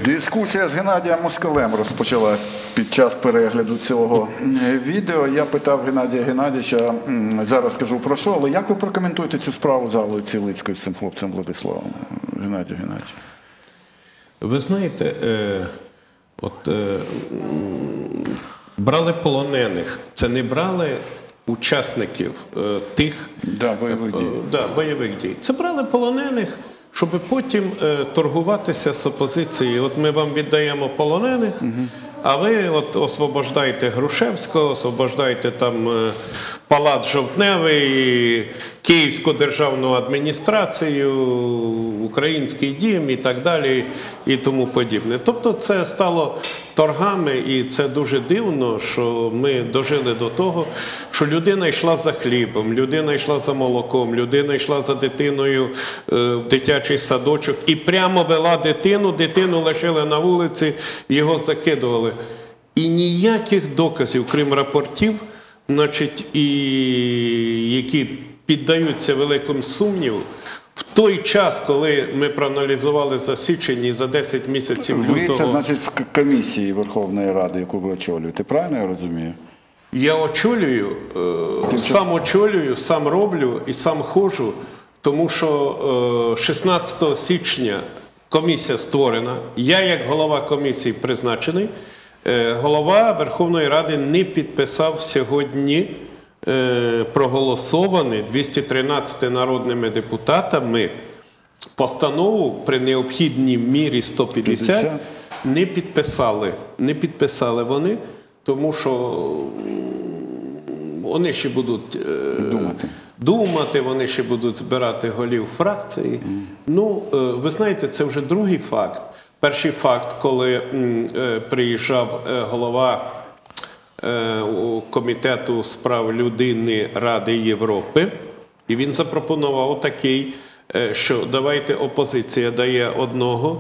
Дискусія з Геннадієм Москалем розпочалась під час перегляду цього відео. Я питав Геннадія Геннадійовича, зараз скажу про що, але як ви прокоментуєте цю справу з Аллою Цілицькою, з цим хлопцем Владиславом, Геннадію Геннадійовичу? Ви знаєте, брали полонених, це не брали учасників тих бойових дій. Це брали полонених, щоб потім торгуватися з опозицією. От ми вам віддаємо полонених, а ви от освобождайте Грушевського, освобождайте там Палац Жовтневий, Київську державну адміністрацію, Український дім і так далі і тому подібне. Тобто це стало торгами, і це дуже дивно, що ми дожили до того, що людина йшла за хлібом, людина йшла за молоком, людина йшла за дитиною в дитячий садочок і прямо вела дитину лишили на вулиці, його закидували. І ніяких доказів, крім рапортів, значить, які піддаються великому сумніву, в той час, коли ми проаналізували за січень і за 10 місяців лютого... Ви це, значить, в комісії Верховної Ради, яку ви очолюєте, правильно я розумію? Я очолюю, сам роблю і сам ходжу, тому що 16 січня комісія створена, я як голова комісії призначений, голова Верховної Ради не підписав сьогодні проголосований 213 народними депутатами постанову при необхідній мірі 150 не підписали вони, тому що вони ще будуть думати, вони ще будуть збирати голів фракції. Ну, ви знаєте, це вже другий факт. Перший факт, коли приїжджав голова Комітету з прав людини Ради Європи, і він запропонував такий, що давайте опозиція дає одного,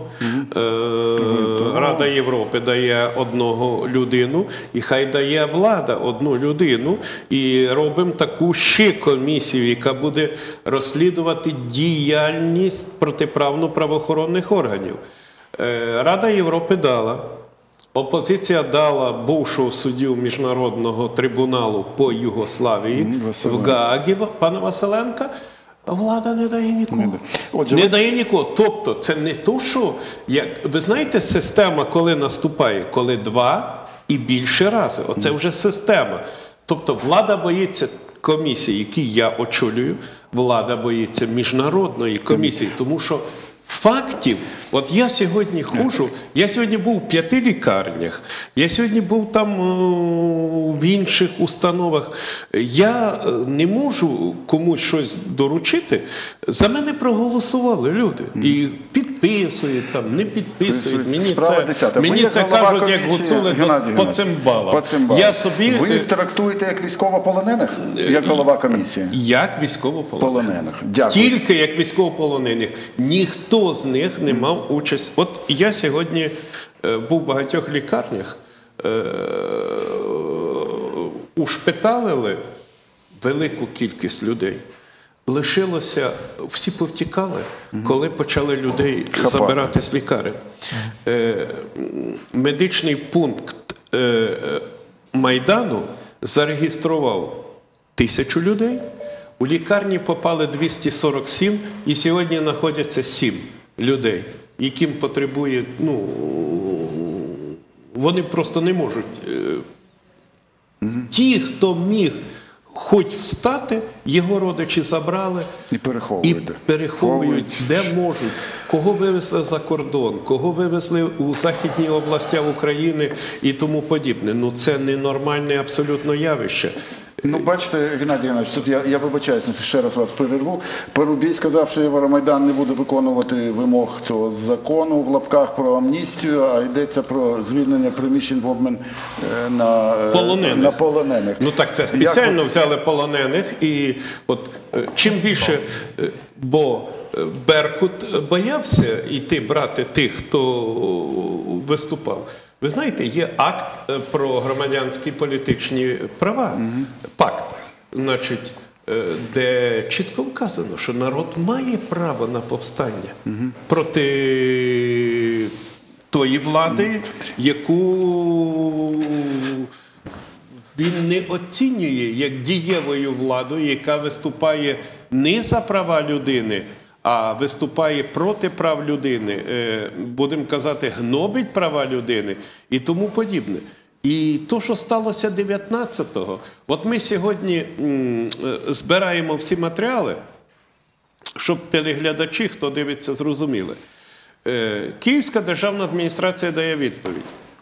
Рада Європи дає одного людину, і хай дає влада одну людину, і робимо таку ще комісію, яка буде розслідувати діяльність протиправну правоохоронних органів. Рада Європи дала, опозиція дала бувшого суддю Міжнародного трибуналу по Югославії в Гаагі, пана Василенка, влада не дає нікого. Не дає нікого. Тобто це не то, що, ви знаєте, система, коли наступає, коли два і більше рази. Оце вже система. Тобто влада боїться комісії, які я очолюю, влада боїться міжнародної комісії, тому що фактів, от я сьогодні ходжу, я сьогодні був в 5 лікарнях, я сьогодні був там в інших установах, я не можу комусь щось доручити, за мене проголосували люди, і підписують, там, не підписують, мені це кажуть, як гуцули по цимбалам. Ви їх трактуєте як військовополонених, як голова комісії? Як військовополонених. Тільки як військовополонених. Ніхто з них не мав участь. От я сьогодні був в багатьох лікарнях, ушпиталили велику кількість людей. Лишилося, всі повтікали, коли почали людей забирати з лікарень. Медичний пункт Майдану зареєстрував 1000 людей, у лікарні попали 247, і сьогодні знаходяться 7 людей, яким потребує, вони просто не можуть. Ті, хто міг хоч встати, його родичі забрали і переховують, де можуть. Кого вивезли за кордон, кого вивезли у західні області України і тому подібне. Ну це ненормальне абсолютно явище. Ну, бачите, Геннадій Геннадійович, тут я вибачаюсь, ще раз вас перерву. Парубій сказав, що Євромайдан не буде виконувати вимог цього закону в лапках про амністію, а йдеться про звільнення приміщень в обмін на полонених. Ну так це спеціально взяли полонених, і от чим більше, бо Беркут боявся йти брати тих, хто виступав. Ви знаєте, є акт про громадянські політичні права, пакт, значить, де чітко вказано, що народ має право на повстання проти тої влади, яку він не оцінює як дієвою владою, яка виступає не за права людини, а виступає проти прав людини, будемо казати, гнобить права людини і тому подібне. І то, що сталося 19-го, от ми сьогодні збираємо всі матеріали, щоб телеглядачі, хто дивиться, зрозуміли. Київська державна адміністрація дає відповідь.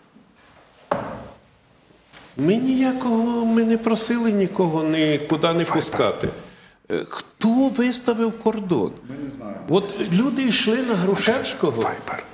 Ми не просили нікого нікуди не пускати. Хто виставив кордон? Ми не знаємо. От люди йшли на Грушевського,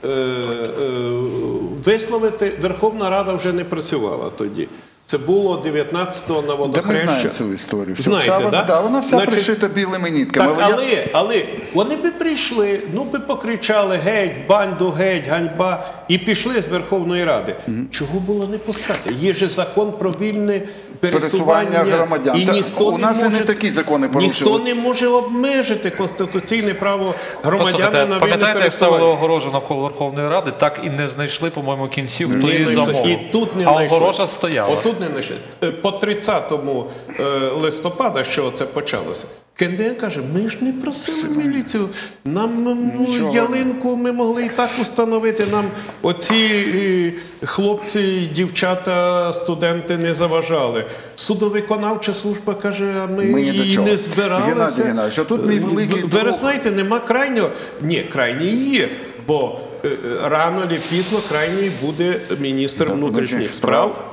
висловити, Верховна Рада вже не працювала тоді. Це було 19-го на Водохреща. Ми знаємо цю історію. Знаєте, да? Вона вся пришита білими нитками. Так, але вони би прийшли, би покричали геть, банду, геть, ганьба, і пішли з Верховної Ради. Чого було не пускати? Є же закон про вільне пересування громадян. І ніхто у нас не такі закони порушили. Ніхто не може обмежити конституційне право громадянина на вільне пам'ятаєте, як ставили пересування. огорожу навколо Верховної Ради, так і не знайшли, по-моєму, кінців, хто її знайшли. замовив. І тут не а знайшли. огорожа стояла. Отут не знайшли. По 30 листопада, що це почалося, КНДР каже, ми ж не просили міліцію, нам ялинку ми могли і так установити, нам оці хлопці, дівчата, студенти не заважали. Судовиконавча служба каже, а ми її не збиралися. Геннадій Геннадійович, а тут мій великий друг. Ви знаєте, нема крайнього? Ні, крайній є, бо рано чи пізно крайній буде міністр внутрішніх справ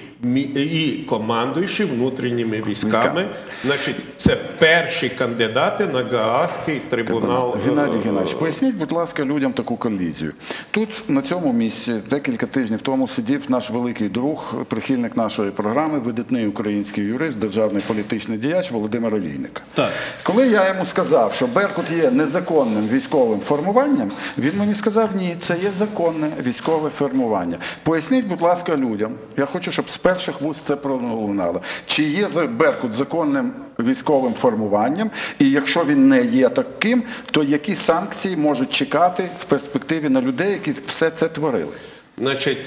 і командуючий внутрішніми військами. Значить, це перші кандидати на Гаазький трибунал. Геннадій Геннадійович, поясніть, будь ласка, людям таку колізію. Тут, на цьому місці, декілька тижнів тому сидів наш великий друг, прихильник нашої програми, видатний український юрист, державний політичний діяч Володимир Олійник. Так. Коли я йому сказав, що Беркут є незаконним військовим формуванням, він мені сказав, ні, це є законне військове формування. Поясніть, будь ласка, людям, я хочу, щоб з перших вуст це пролунало. Чи є Беркут законним військовим формуванням, і якщо він не є таким, то які санкції можуть чекати в перспективі на людей, які все це творили? Значить,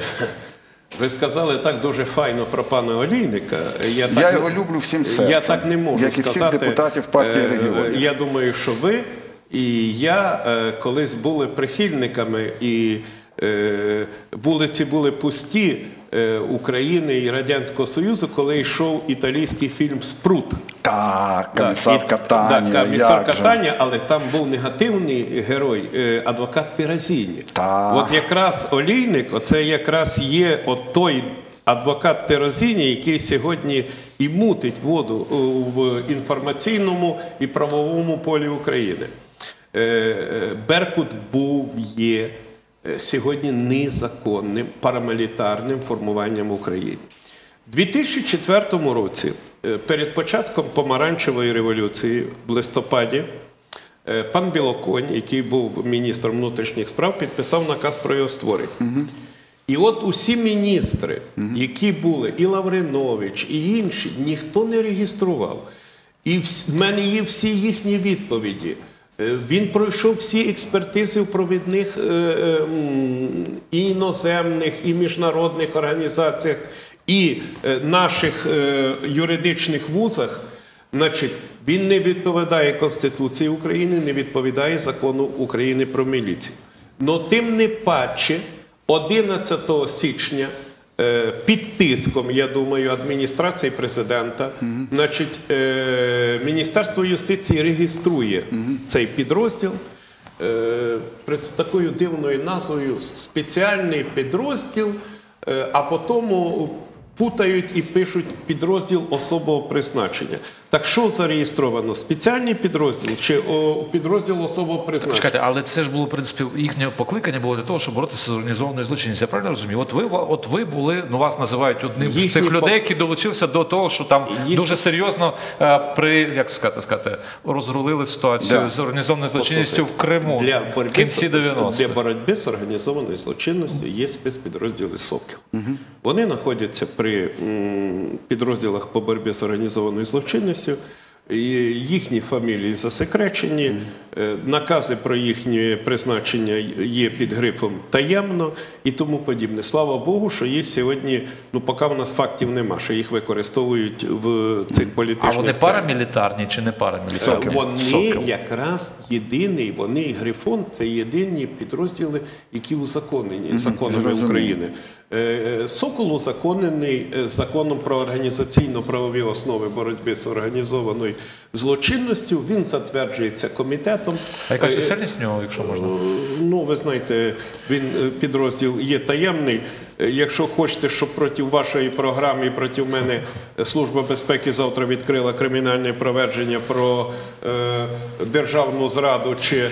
ви сказали так дуже файно про пана Олійника. Я його люблю всім серцем, я так не можу як і сказати. всіх депутатів партії регіонів. Я думаю, що ви і я колись були прихильниками, і вулиці були пусті України і Радянського Союзу, коли йшов італійський фільм «Спрут». Так, комісар Катаня. Так, комісар Катаня, але там був негативний герой, адвокат Теразіні. От якраз Олійник, оце якраз є от той адвокат Теразіні, який сьогодні і мутить воду в інформаційному і правовому полі України. Беркут був, є сьогодні незаконним парамілітарним формуванням в Україні. У 2004 році, перед початком Помаранчевої революції в листопаді, пан Білоконь, який був міністром внутрішніх справ, підписав наказ про його створення. І от усі міністри, які були, і Лавринович, і інші, ніхто не реєстрував. І в мене є всі їхні відповіді. Він пройшов всі експертизи в провідних і іноземних, і міжнародних організаціях, і наших юридичних вузах. Значить, він не відповідає Конституції України, не відповідає Закону України про міліцію. Но тим не паче, 11 січня під тиском, я думаю, адміністрації президента, значить, Міністерство юстиції реєструє цей підрозділ з такою дивною назвою «Спеціальний підрозділ», а потім путають і пишуть підрозділ особового призначення. Так що зареєстровано? Спеціальний підрозділ чи підрозділ особового призначення? Чекайте, але це ж було, в принципі, їхнє покликання було для того, щоб боротися з організованою злочинністю. Я правильно розумію? От ви були, вас називають одним з тих людей, які долучився до того, що там дуже серйозно розрулили ситуацію з організованою злочинністю в Криму в кінці 90-х. Для боротьби з організованою злочинністю є спецпідрозділи «Сокіл». Вони знаходяться при підрозділах по боротьбі з організованою злочинністю, їхні фамілії засекречені, накази про їхнє призначення є під грифом таємно і тому подібне. Слава Богу, що їх сьогодні, поки в нас фактів нема, що їх використовують в цих А політичних вони целях. парамілітарні чи не парамілітарні? Вони якраз єдиний, вони і Грифон – це єдині підрозділи, які узаконені законами України. Сокол узаконений законом про організаційно-правові основи боротьби з організованою злочинністю. Він затверджується комітетом. А яка чисельність в нього, якщо можна? Ви знаєте, він підрозділ є таємний. Якщо хочете, щоб проти вашої програми і проти мене Служба безпеки завтра відкрила кримінальне провадження про державну зраду чи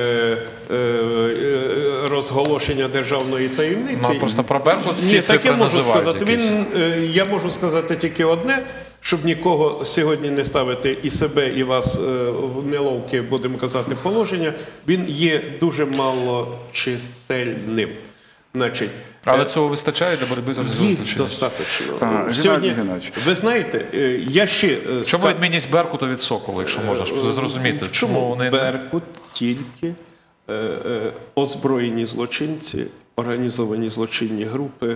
розголошення державної таємниці. Просто про Беркут ці Ні, так я цифри можу називають сказати. якісь. Я можу сказати тільки одне, щоб нікого сьогодні не ставити і себе, і вас в неловке, будемо казати, положення. Він є дуже малочисельним. Значить, Але цього вистачає для боротьби з їх злочинністю? достатньо. Сьогодні, ви знаєте, я ще... Чому відмінність Беркуту від Сокола, якщо можна щоб зрозуміти? В чому Беркут тільки озброєні злочинці, організовані злочинні групи,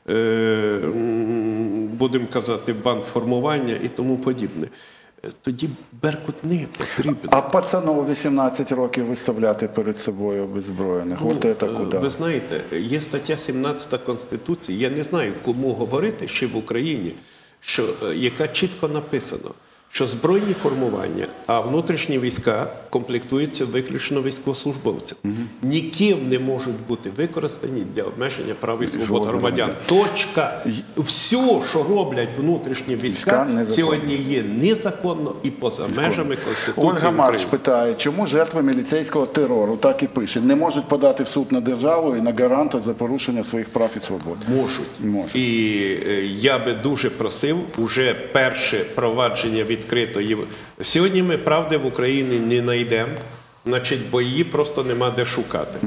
будемо казати, бандформування і тому подібне. Тоді Беркут не потрібен. А пацанов 18 років виставляти перед собою обезброєних? От це куди? Ви знаєте, є стаття 17 Конституції. Я не знаю, кому говорити ще в Україні, яка чітко написано, що збройні формування, а внутрішні війська комплектуються виключно військовослужбовцями. Ніким не можуть бути використані для обмеження прав і свобод громадян. Точка. Все, що роблять внутрішні війська, сьогодні є незаконно і поза межами Конституції Ольга Марш України. питає, чому жертви міліцейського терору, так і пише, не можуть подати в суд на державу і на гаранта за порушення своїх прав і свобод? Можуть. І я би дуже просив, уже перше провадження відкрито. Сьогодні ми правди в Україні не знайдемо, бо її просто нема де шукати.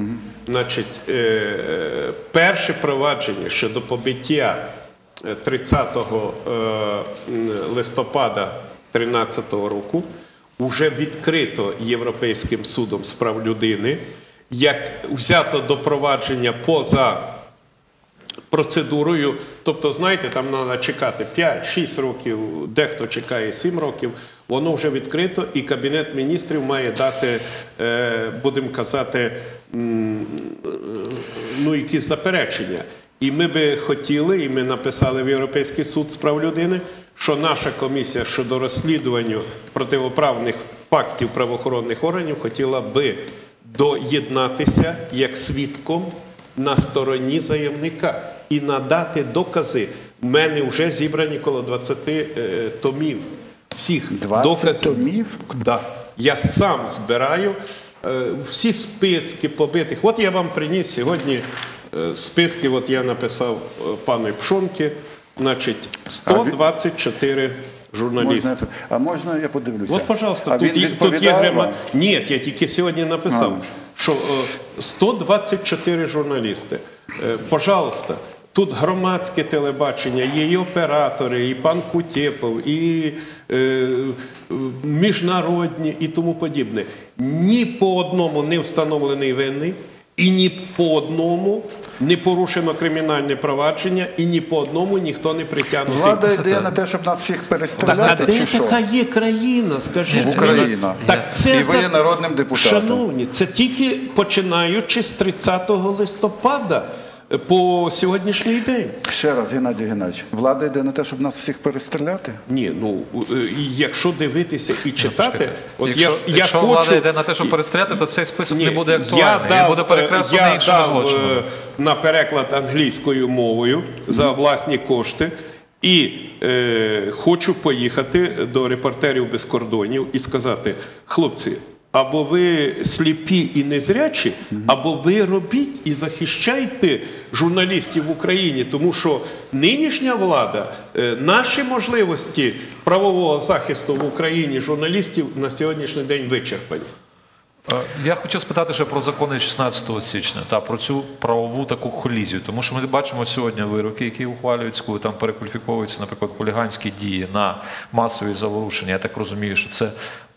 Перше провадження щодо побиття 30 листопада 2013 року вже відкрито Європейським судом з прав людини, як взято до провадження поза процедурою. Тобто, знаєте, там треба чекати 5-6 років, дехто чекає 7 років, воно вже відкрито, і Кабінет міністрів має дати, будемо казати, якісь заперечення. І ми би хотіли, і ми написали в Європейський суд з прав людини, що наша комісія щодо розслідування противоправних фактів правоохоронних органів хотіла би доєднатися як свідком на стороні заявника і надати докази. У мене вже зібрані коло 20 томів. Всіх 20 доказів. томів? Да. Я сам збираю всі списки побитих. От я вам приніс сьогодні списки, от я написав пану Пшонки, 124 журналісти. А можна я подивлюся? От, пожалуйста, а тут він є відповідає вам? Ні, я тільки сьогодні написав, що 124 журналісти. Пожалуйста, тут громадське телебачення, є і оператори, і пан Кутєпов, і міжнародні, і тому подібне. Ні по одному не встановлений винний, і ні по одному не порушено кримінальне провадження, і ні по одному ніхто не притягнутий. Влада йде на те, щоб нас всіх перестріляти, Так, а де чи що? така є країна, скажіть? Україна. Так це І ви є народним депутатом. Шановні, це тільки починаючи з 30 листопада по сьогоднішній день. Ще раз, Геннадій Геннадійович, влада йде на те, щоб нас всіх перестріляти? Ні, якщо дивитися і читати, Якщо влада йде на те, щоб перестріляти, то цей список не буде актуальний. Він буде перекреслений іншими злочинами. Я дав на переклад англійською мовою за власні кошти і хочу поїхати до «Репортерів без кордонів» і сказати: хлопці, або ви сліпі і незрячі, або ви робіть і захищайте журналістів в Україні, тому що нинішня влада, наші можливості правового захисту в Україні журналістів на сьогоднішній день вичерпані. Я хотів спитати ще про закони 16 січня, про цю правову таку колізію. Тому що ми бачимо сьогодні вироки, які ухвалюються, коли там перекваліфіковуються, наприклад, хуліганські дії на масові заворушення. Я так розумію, що це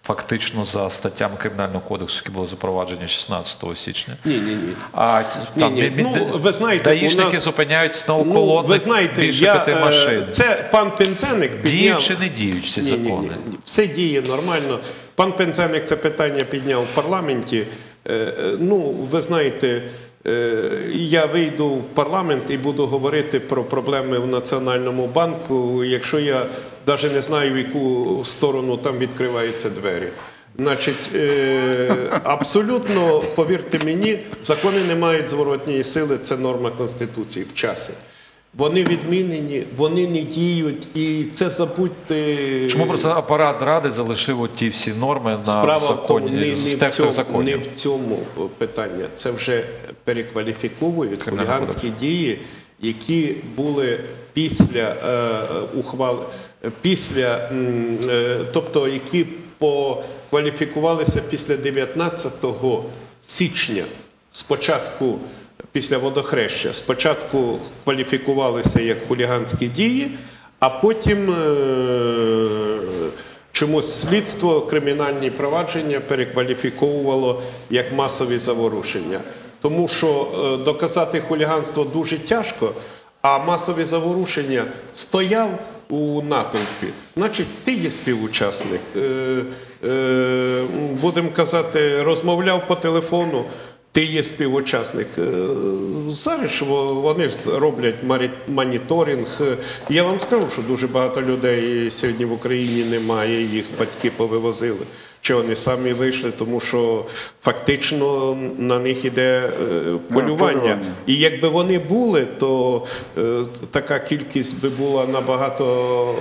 фактично за статтями Кримінального кодексу, які були запроваджені 16 січня. Ні. А там ви знаєте, даїшники зупиняють знову колони, ви знаєте, більше 5 машин. Це пан Пинзеник підняв... Діють чи не діють ці закони? Ні. Все діє нормально. Пан Пинзеник це питання підняв в парламенті. Ви знаєте, я вийду в парламент і буду говорити про проблеми в Національному банку, якщо я навіть не знаю, в яку сторону там відкриваються двері. Значить, абсолютно, повірте мені, закони не мають зворотньої сили, це норма Конституції в часі. Вони відмінені, вони не діють, і це забудьте... Чому просто апарат Ради залишив ті всі норми на законі, в текстах законів? Не в цьому питання. Це вже перекваліфіковують хуліганські дії, які були після тобто які покваліфікувалися після 19 січня, спочатку після водохреща. Спочатку кваліфікувалися як хуліганські дії, а потім чомусь слідство, кримінальні провадження перекваліфіковувало як масові заворушення. Тому що доказати хуліганство дуже тяжко, а масові заворушення стояв у натовпі. Значить, ти є співучасник. Будемо казати, розмовляв по телефону, ти є співучасник. Зараз вони ж роблять моніторинг. Я вам скажу, що дуже багато людей сьогодні в Україні немає, їх батьки повивозили. Чи вони самі вийшли, тому що фактично на них іде полювання. І якби вони були, то така кількість би була набагато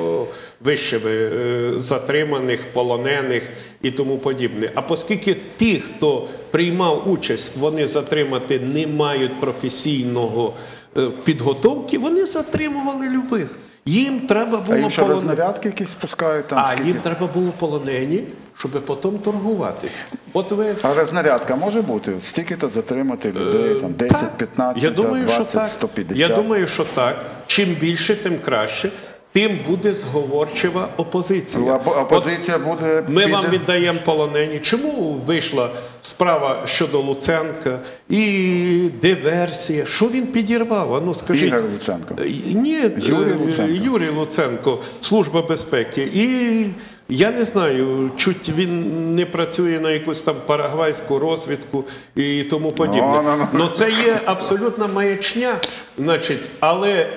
вище затриманих, полонених і тому подібне. А оскільки ті, хто приймав участь, вони затримати не мають професійного підготовки, вони затримували любих. Їм треба було їм ще рознарядки якісь спускають там? Їм треба було полонені, щоб потім торгуватись. А рознарядка може бути? Стільки-то затримати людей, там 10, 15, 20, 150? Я думаю, що так. Чим більше, тим краще. Тим буде зговорчива опозиція. Опозиція буде... Ми вам віддаємо полонені. Чому вийшла справа щодо Луценка і диверсія? Що він підірвав? Ну, скажіть. Ігор Луценко? Ні, Юрій Луценко, Служба безпеки. І я не знаю, чуть він не працює на якусь там парагвайську розвідку і тому подібне. Ну, це є абсолютна маячня, значить, але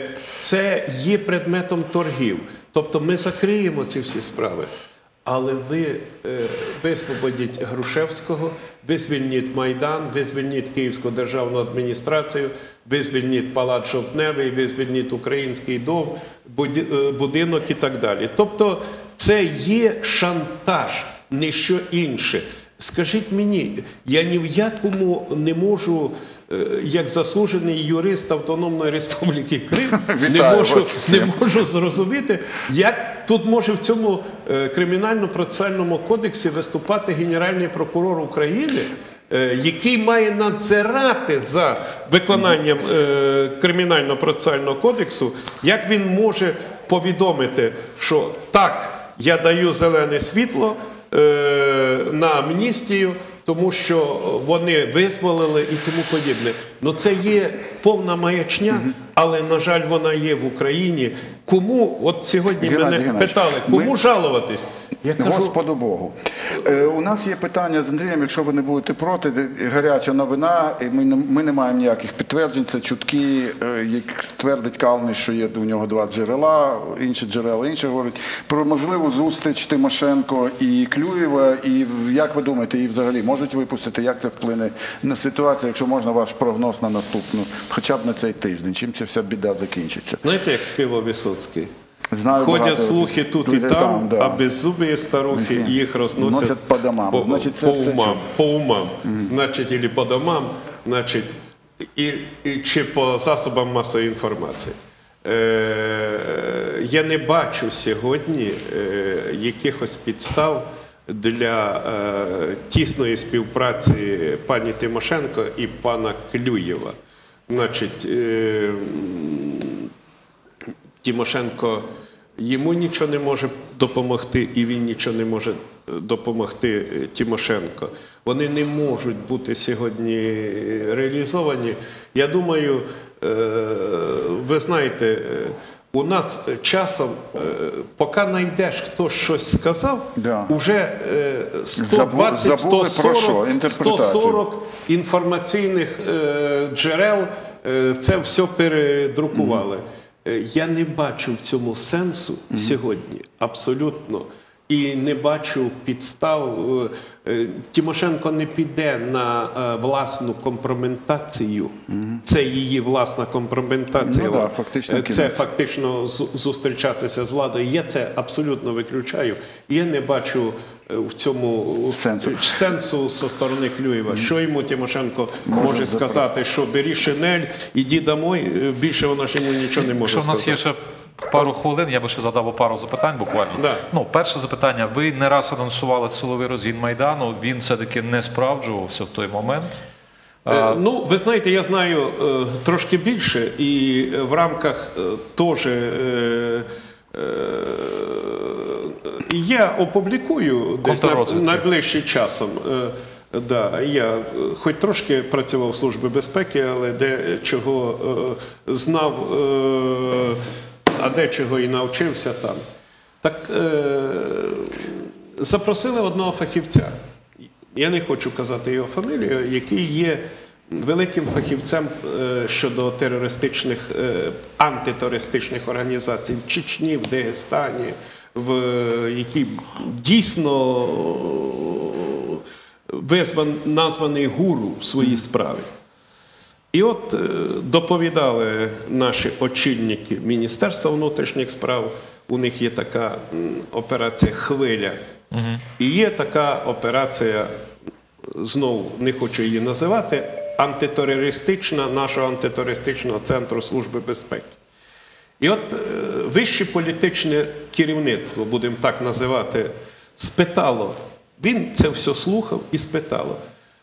це є предметом торгів. Тобто ми закриємо ці всі справи. Але ви висвободіть Грушевського, ви звільніть Майдан, ви звільніть Київську державну адміністрацію, ви звільніть Палац Жовтневий, ви звільніть Український дом, будинок і так далі. Тобто це є шантаж, не що інше. Скажіть мені, я ні в якому не можу, як заслужений юрист Автономної Республіки Крим, не можу зрозуміти, як тут може в цьому Кримінально-процесуальному кодексі виступати Генеральний прокурор України, який має надзирати за виконанням Кримінально-процесуального кодексу, як він може повідомити, що так, я даю зелене світло на амністію, тому що вони визволили і тому подібне. Ну це є повна маячня, але, на жаль, вона є в Україні. Кому, от сьогодні мене питали, кому жалуватись? Я кажу, Господу Богу. У нас є питання з Андрієм, якщо ви не будете проти, гаряча новина, і ми не маємо ніяких підтверджень, це чутки, як твердить Калниш, що є у нього 2 джерела, інші джерела інші говорять, про можливу зустріч Тимошенко і Клюєва, і як ви думаєте, і взагалі можуть випустити, як це вплине на ситуацію, якщо можна ваш прогноз на наступну, хоча б на цей тиждень, чим ця вся біда закінчиться? Знаєте, як співав Висоцький? Знаю, ходять слухи тут і там, а беззубі старухи їх розносять по домам. По умам. Значить, або по домам, значить, чи по засобам масової інформації. Я не бачу сьогодні якихось підстав для тісної співпраці пані Тимошенко і пана Клюєва. Значить, Тимошенко, йому нічого не може допомогти, і він нічого не може допомогти Тимошенко, вони не можуть бути сьогодні реалізовані. Я думаю, ви знаєте, у нас часом, поки знайдеш, хто щось сказав, Да. уже 120, Забули про що? 140, Інтерпретацію. 140 інформаційних джерел це все передрукували. Я не бачу в цьому сенсу сьогодні, абсолютно. І не бачу підстав. Тимошенко не піде на власну компрометацію. Це її власна компрометація. Ну, да, фактично це кінець. фактично зустрічатися з владою. Я це абсолютно виключаю. Я не бачу в цьому сенсу зі сторони Клюєва. Що йому Тимошенко може сказати, що бери шинель, іди домой, більше вона ж йому нічого не може Якщо в нас сказати. є ще пару хвилин, я би ще задав пару запитань буквально. Да. Ну, перше запитання. Ви не раз анонсували силовий розгін Майдану, він все-таки не справджувався в той момент. Ну, ви знаєте, я знаю трошки більше, і в рамках теж я опублікую десь найближчим часом. Да, я хоч трошки працював в Службі безпеки, але дечого знав, а дечого і навчився там. Так запросили одного фахівця. Я не хочу казати його фамілію, який є великим фахівцем щодо терористичних, антитерористичних організацій в Чечні, в Дагестані, які дійсно названий гуру в своїй справі. І от доповідали наші очільники Міністерства внутрішніх справ, у них є така операція «Хвиля». І є така операція, знову не хочу її називати, антитерористична, нашого антитерористичного центру Служби безпеки. І от вище політичне керівництво, будемо так називати, спитало, він це все слухав і спитало,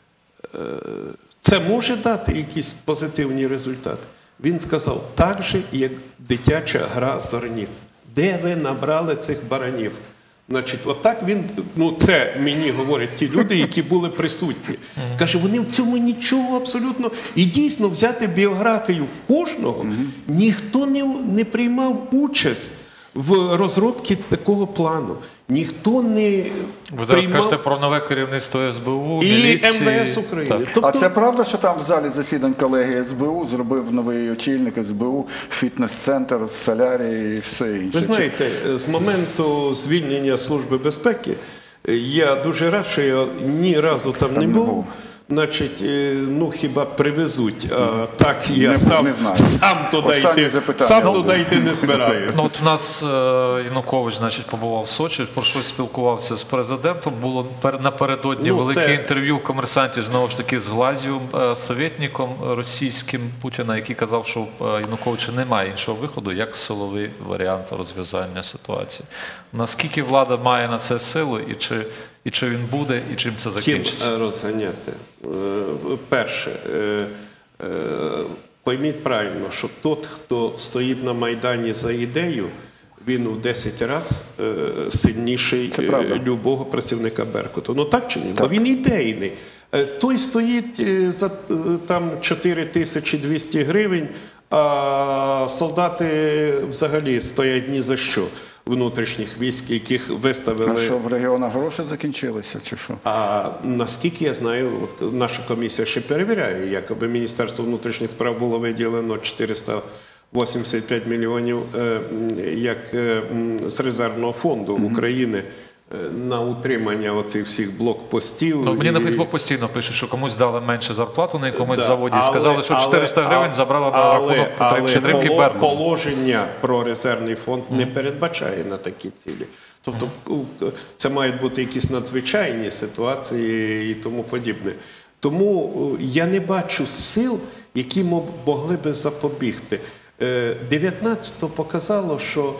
це може дати якісь позитивні результати? Він сказав, так же, як дитяча гра зорниць. Де ви набрали цих баранів? Значить, отак він, ну це мені говорять ті люди, які були присутні. Каже, вони в цьому нічого абсолютно. І дійсно взяти біографію кожного, ніхто не приймав участь в розробці такого плану. Ніхто не Ви зараз кажете про нове керівництво СБУ, і міліції. МВС України. Тобто, А це правда, що там в залі засідань колеги СБУ зробив новий очільник СБУ, фітнес-центр, солярій і все інше? ви знаєте, з моменту звільнення Служби безпеки я дуже рад, що я ні разу там не був. Значить, ну хіба привезуть, а так я сам туди йти не збираюся. Ну, от у нас Янукович, значить, побував в Сочі, про щось спілкувався з президентом. Було напередодні велике інтерв'ю в «Комерсанті», знову ж таки, з Глазєвим, советником російським Путіна, який казав, що Януковича немає іншого виходу, як силовий варіант розв'язання ситуації. Наскільки влада має на це силу, і чи він буде, і чим це закінчиться? Ким розганяти? Перше, пойміть правильно, що той, хто стоїть на Майдані за ідею, він в 10 разів сильніший любого працівника Беркуту. Ну так чи ні? Бо він ідейний. Той стоїть за там 4200 гривень, а солдати взагалі стоять ні за що. Внутрішніх військ, яких виставили. А що, в регіонах гроші закінчилися, чи що? А наскільки я знаю, от наша комісія ще перевіряє, якоби Міністерство внутрішніх справ було виділено 485 мільйонів як з резервного фонду України на утримання оцих всіх блокпостів. Ну, мені на Фейсбук постійно пишуть, що комусь дали менше зарплату на якомусь заводі. Сказали, що 400 гривень забрала на рахунок підтримки Беркуту. Положення про резервний фонд не передбачає на такі цілі. Тобто це мають бути якісь надзвичайні ситуації і тому подібне. Тому я не бачу сил, які могли би запобігти. 19-го показало, що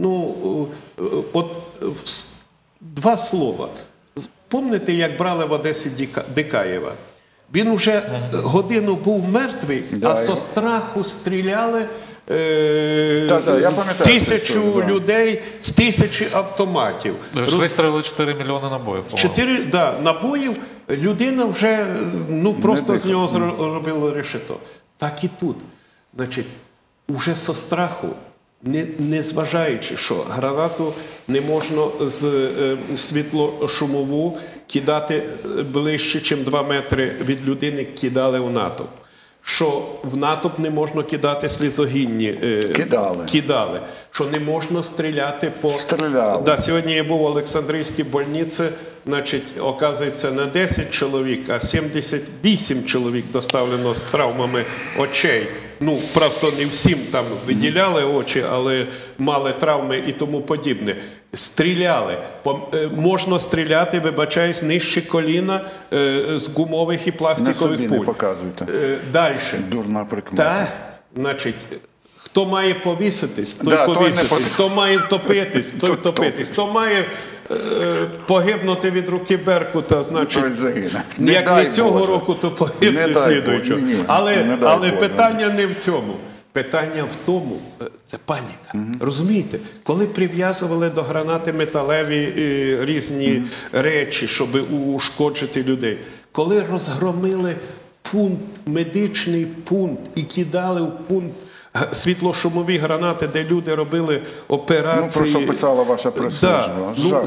от два слова. Пам'ятаєте, як брали в Одесі Дикаєва? Він уже годину був мертвий, а зо страху стріляли Та-та, я пам'ятаю цю 1000 історію, да. людей з 1000 автоматів. Ви ж вистрелили 4 мільйони набоїв. по-моєму. 4 набоїв, людина вже просто з нього зробила решето. Так і тут. Значить, уже со страху, не зважаючи, що гранату не можна з світлошумову кидати ближче, ніж 2 метри від людини, кидали в натовп. Що в натовп не можна кидати слізогінні. Кидали. Що не можна стріляти по... Стріляли. Да, сьогодні я був в Олександрійській больниці, значить, оказується, не 10 чоловік, а 78 чоловік доставлено з травмами очей. Ну, просто не всім там виділяли очі, але мали травми і тому подібне. Стріляли. Можна стріляти, вибачаюсь, нижче коліна з гумових і пластикових На собі пуль. не показуйте. Далі. Дурна прикмета. Та, значить, хто має повіситись, той Да, той не повіситись. Хто має втопитись, той втопитись. Хто має погибнути від руки Беркута, значить, Той загине. як не цього року, то погибне Не дай слідуючого. Боже. Ні, Але не дай Боже. питання не в цьому. Питання в тому, це паніка. Розумієте, коли прив'язували до гранати металеві різні речі, щоб ушкоджити людей, коли розгромили пункт, медичний пункт і кидали в пункт світлошумові гранати, де люди робили операції. Ну, про що писала ваша прес-служба. Да.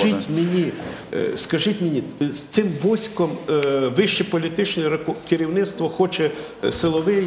Скажіть мені, з цим військом вище політичне керівництво хоче силовий,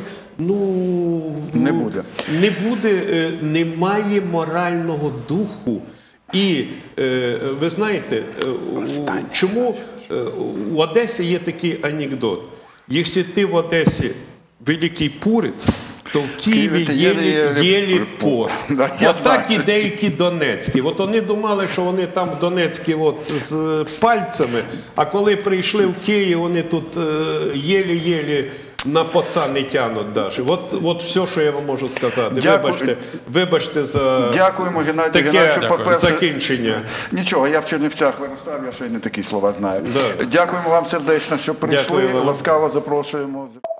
Не буде. Не буде, немає морального духу. І ви знаєте, чому в Одесі є такий анекдот. Якщо ти в Одесі великий пурець, то в Києві єлі порт. Отак і деякі донецькі. От вони думали, що вони там в Донецькі з пальцями, а коли прийшли в Київ, вони тут єлі-єлі на поца не тянуть навіть. От все, що я вам можу сказати. Вибачте за Дякуємо, Геннадій таке Геннадійович, закінчення. Нічого, я в Чернівцях виростав, я ще й не такі слова знаю. Да. Дякуємо вам сердечно, що прийшли. Дякую вам. Ласкаво запрошуємо.